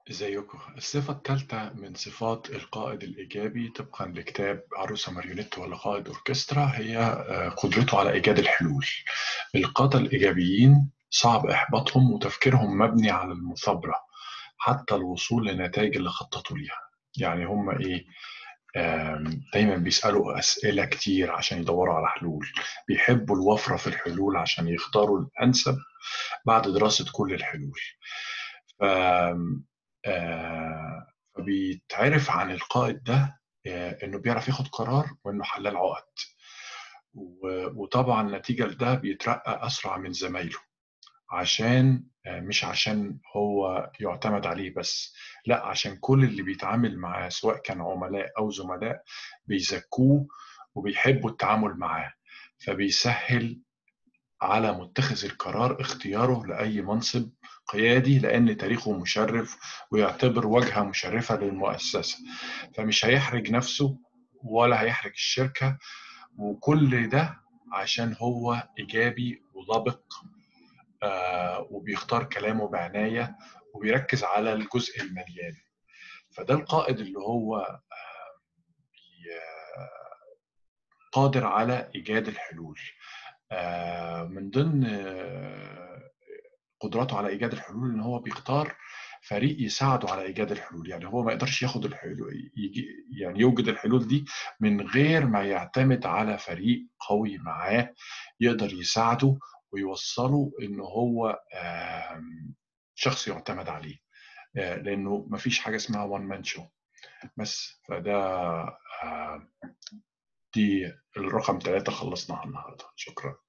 ازيكم؟ الصفة الثالثة من صفات القائد الإيجابي طبقا لكتاب عروسة ماريونيت ولا قائد أوركسترا هي قدرته على إيجاد الحلول. القادة الإيجابيين صعب إحباطهم وتفكيرهم مبني على المثابرة حتى الوصول للنتائج اللي خططوا ليها. يعني هم إيه؟ دايما بيسألوا أسئلة كتير عشان يدوروا على حلول، بيحبوا الوفرة في الحلول عشان يختاروا الأنسب بعد دراسة كل الحلول. ف فبيتعرف عن القائد ده إنه بيعرف ياخد قرار وإنه حلال عقد، وطبعا نتيجة لده بيترقى أسرع من زمايله، عشان مش عشان هو يعتمد عليه بس، لا عشان كل اللي بيتعامل معاه سواء كان عملاء أو زملاء بيزكوه وبيحبوا التعامل معاه، فبيسهل على متخذ القرار اختياره لأي منصب قيادي لأن تاريخه مشرف ويعتبر واجهة مشرفة للمؤسسة، فمش هيحرج نفسه ولا هيحرج الشركة، وكل ده عشان هو إيجابي ولبق، وبيختار كلامه بعناية وبيركز على الجزء المليان. فده القائد اللي هو قادر على إيجاد الحلول. من ضمن قدراته على ايجاد الحلول ان هو بيختار فريق يساعده على ايجاد الحلول، يعني هو ما يقدرش ياخد الحلول يعني يوجد الحلول دي من غير ما يعتمد على فريق قوي معاه يقدر يساعده ويوصله ان هو شخص يعتمد عليه، لانه ما فيش حاجه اسمها وان مان شو بس. فده آه، دي الرقم 3 خلصنا النهارده، شكرا.